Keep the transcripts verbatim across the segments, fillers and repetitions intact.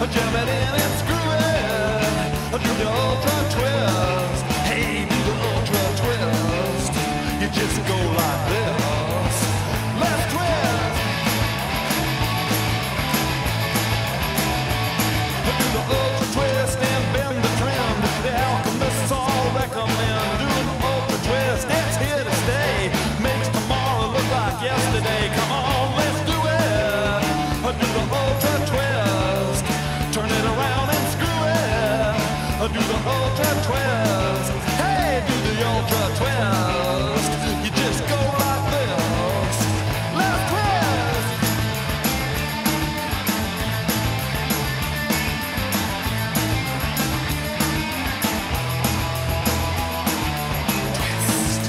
jam it in and screw it, do the ultra twist. Hey, do the ultra twist. You just go like this. Let's twist. Do the ultra twist and bend the trend. The alchemists all recommend doing the ultra twist. It's here to stay. Makes tomorrow look like yesterday. Come on, let's do it. Do the ultra twist. Turn it around and screw it. Do the ultra twist. Hey, do the ultra twist. You just go like this. Let's twist. Twist.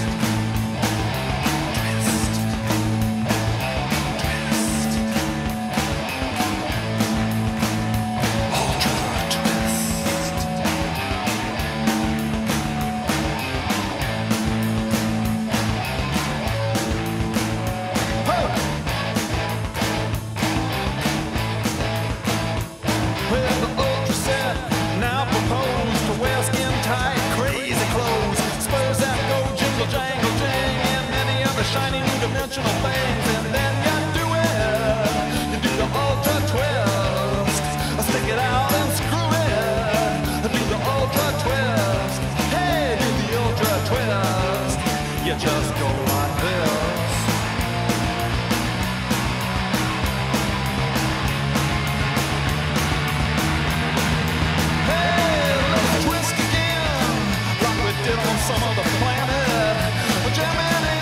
Shining dimensional things, and then you do it. You do the ultra twist. Stick it out and screw it. Do the ultra twist. Hey, do the ultra twist. You just go like this. Hey, let's twist again, like we did on some other planet. Jam it in.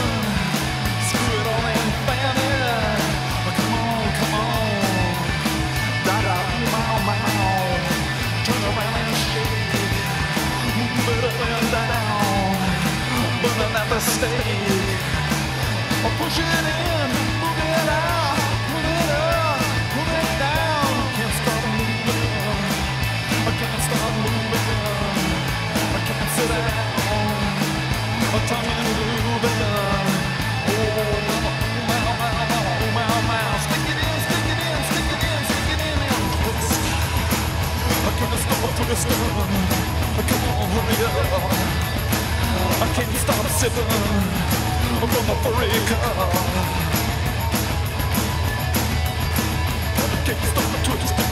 Mistake. Push it in, move it out, move it up, move it down. Can't stop moving. I can't stop moving. I can't sit down. My tongue and moving. Oh, my, my, oh, my, my. Stick it in, stick it in, stick it in, stick it in and twist. I can't stop twisting. Come on, hurry up. I can't stop sipping from a furry cup. I can't stop twisting.